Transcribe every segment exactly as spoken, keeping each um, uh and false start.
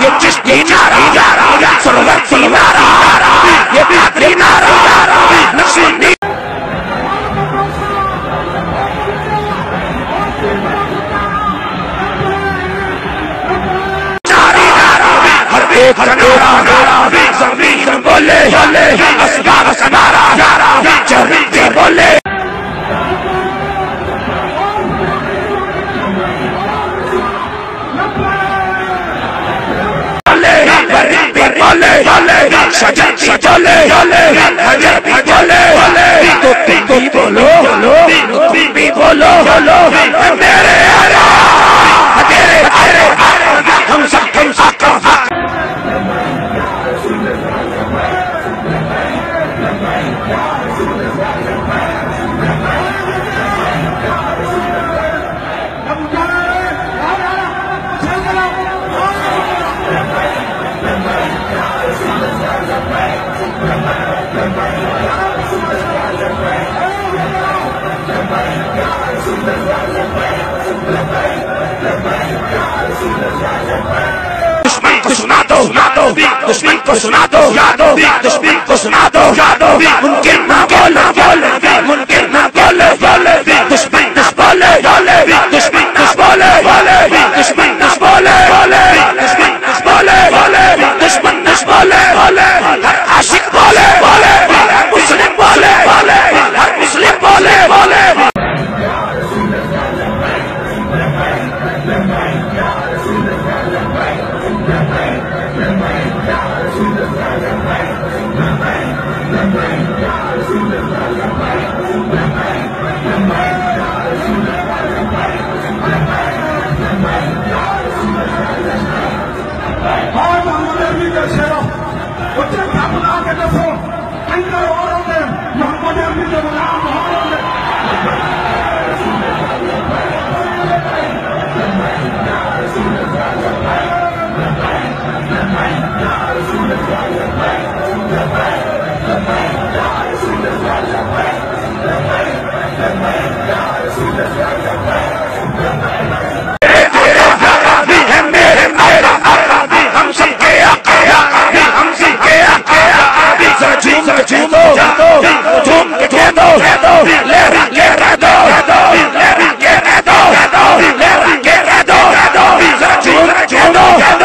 ये चिश्ती नारा सरवर की नारा, ये कादरी नारा, नक्शबंदी एक नारा ज़मीन बोले असबाब का नारा चलते बोले बोले सजन सजले हजर भी बोले तो तुम भी बोलो तुम भी बोलो मेरे तेरे तेरे हम सब हम सब दुश्मन को सुना दो दुश्मन को सुना दो दुश्मन को सुना दो मुमकिन ना बोले मुमकिन ना बोले दुश्मन न बोले दुश्मन न बोले दुश्मन न बोले दुश्मन न बोले दुश्मन न बोले हर आशिक बोले हर मुस्लिम बोले हर मुस्लिम बोले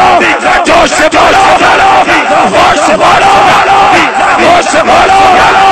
जोश से बोलो जोश से बोलो जोश से बोलो